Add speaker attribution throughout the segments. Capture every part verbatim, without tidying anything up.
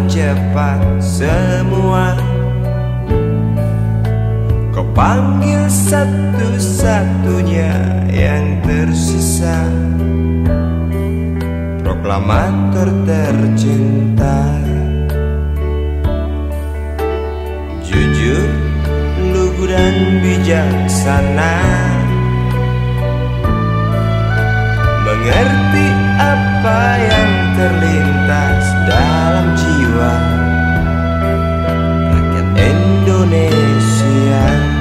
Speaker 1: cepat semua. Kau panggil satu-satunya yang tersisa, proklamator tercinta. Jujur, lugu dan bijaksana, mengerti apa yang terlintas dalam jiwa rakyat Indonesia.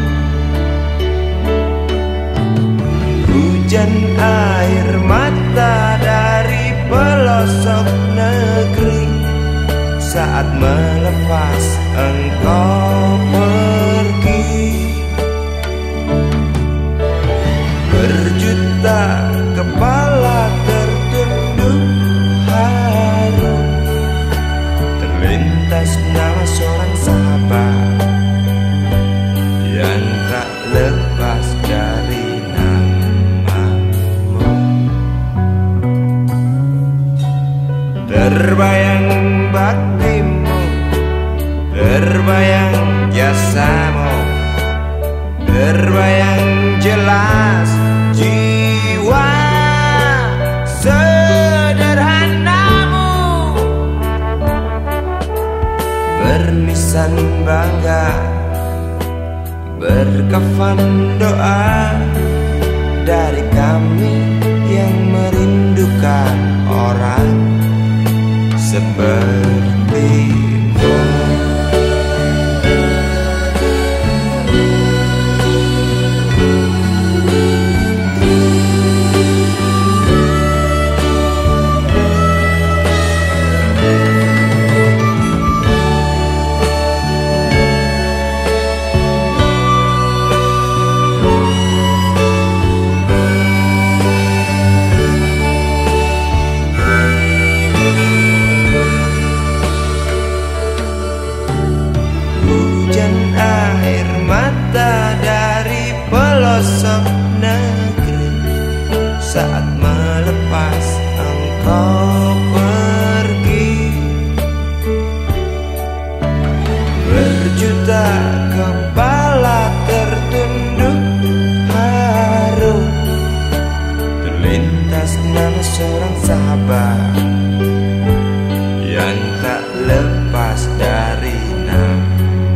Speaker 1: Hujan air mata dari pelosok negeri saat melepas engkau pergi. Berjuta kepala tertunduk haru, terlintas nama seorang sahabat yang tak lepas dari namamu. Terbayang baktimu, terbayang jasamu, terbayang jelas jiwa sederhanamu, bernisan bangga, berkafan doa dari kami yang merindukan orang sepertimu. Pelosok negeri saat melepas engkau pergi. Berjuta kepala tertunduk haru, terlintas nama seorang sahabat yang tak lepas dari namamu.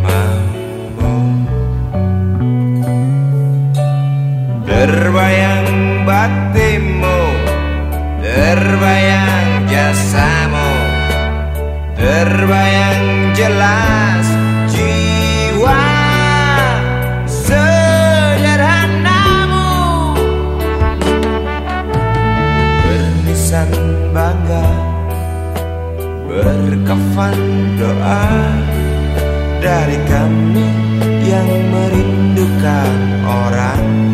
Speaker 1: Terbayang baktimu, terbayang jasamu, terbayang jelas jiwa sederhanamu, bernisan bangga, berkafan doa dari kami yang merindukan orang